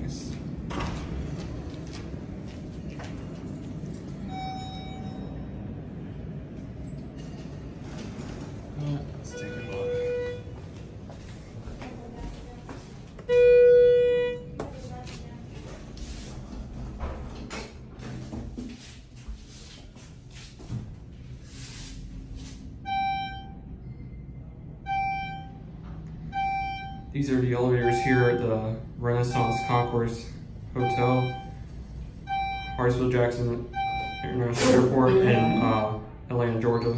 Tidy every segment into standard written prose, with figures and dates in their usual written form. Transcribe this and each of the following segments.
nice. Let's take a look. These are the elevators here at the Renaissance Concourse Hotel, Hartsfield-Jackson International Airport in Atlanta, Georgia.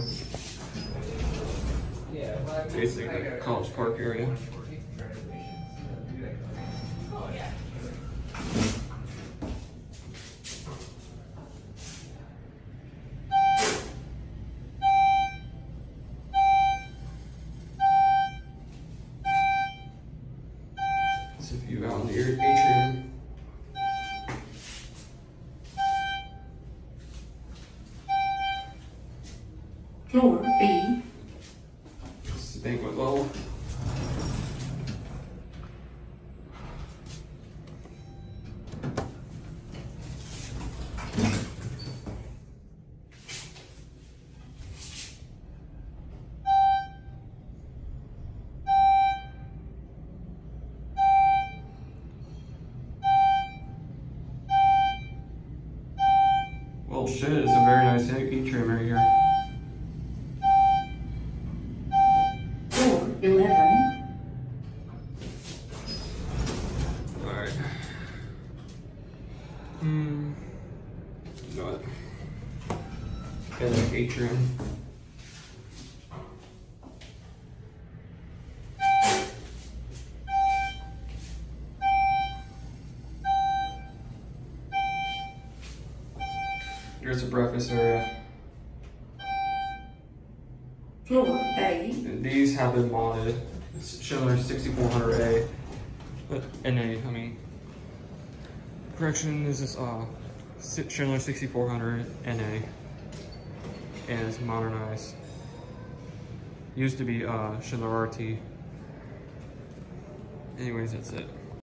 Basically the College Park area. It's a view out in the atrium. Floor B. This is the banquet level. Well, shit, it's a very nice atrium right here. 11. Alright. You know what? Get an atrium. Here's a breakfast area. Floor A. And these have been modded. It's Schindler 6400A. NA, I mean. Correction, this is Schindler 6400 NA. And it's modernized. Used to be Schindler RT. Anyways, that's it.